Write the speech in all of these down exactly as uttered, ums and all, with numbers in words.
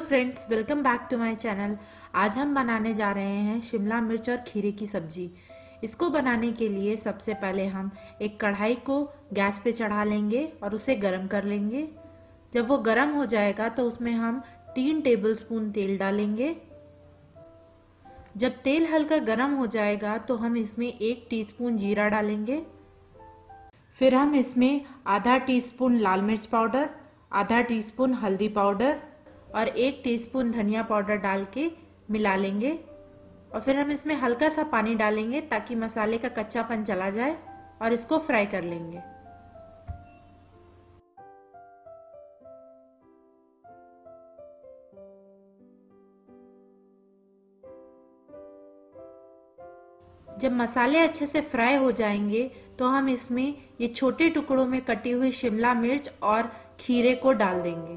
Friends, welcome back to my channel. आज हम बनाने जा रहे हैं शिमला मिर्च और खीरे की सब्जी। इसको बनाने के लिए सबसे पहले हम एक कढ़ाई को गैस पे चढ़ा लेंगे और उसे गरम कर लेंगे। जब वो गरम हो जाएगा तो उसमें हम तीन टेबलस्पून तेल डालेंगे। जब तेल हल्का गरम हो जाएगा तो हम इसमें एक टीस्पून जीरा डालेंगे। फिर हम इसमें आधा टीस्पून लाल मिर्च पाउडर, आधा टीस्पून हल्दी पाउडर और एक टीस्पून धनिया पाउडर डाल के मिला लेंगे। और फिर हम इसमें हल्का सा पानी डालेंगे ताकि मसाले का कच्चापन चला जाए और इसको फ्राई कर लेंगे। जब मसाले अच्छे से फ्राई हो जाएंगे तो हम इसमें ये छोटे टुकड़ों में कटी हुई शिमला मिर्च और खीरे को डाल देंगे।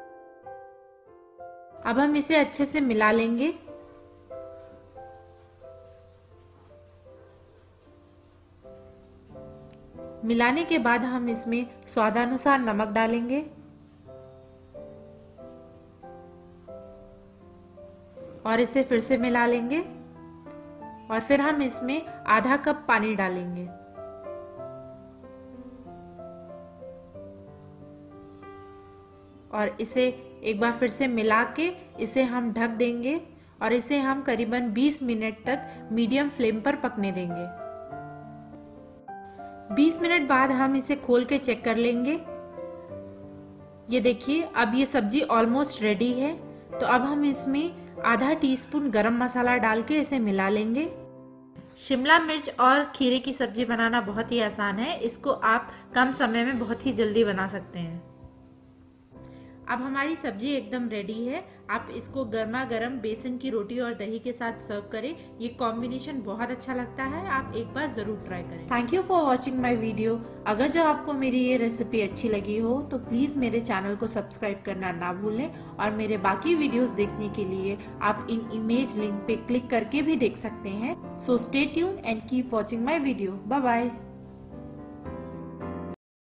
अब हम इसे अच्छे से मिला लेंगे। मिलाने के बाद हम इसमें स्वादानुसार नमक डालेंगे और इसे फिर से मिला लेंगे और फिर हम इसमें आधा कप पानी डालेंगे। और इसे एक बार फिर से मिला के इसे हम ढक देंगे और इसे हम करीबन बीस मिनट तक मीडियम फ्लेम पर पकने देंगे। बीस मिनट बाद हम इसे खोल के चेक कर लेंगे। ये देखिए, अब ये सब्जी ऑलमोस्ट रेडी है। तो अब हम इसमें आधा टीस्पून गरम मसाला डाल के इसे मिला लेंगे। शिमला मिर्च और खीरे की सब्जी बनाना बहुत ही आसान है। इसको आप कम समय में बहुत ही जल्दी बना सकते हैं। अब हमारी सब्जी एकदम रेडी है। आप इसको गर्मा गर्म बेसन की रोटी और दही के साथ सर्व करें। ये कॉम्बिनेशन बहुत अच्छा लगता है। आप एक बार जरूर ट्राई करें। Thank you for watching my video. अगर जो आपको मेरी ये रेसिपी अच्छी लगी हो तो प्लीज मेरे चैनल को सब्सक्राइब करना ना भूलें और मेरे बाकी वीडियोस देखने के लिए आप इन इमेज लिंक पे क्लिक करके भी देख सकते हैं। So stay tuned and keep watching my video. Bye bye.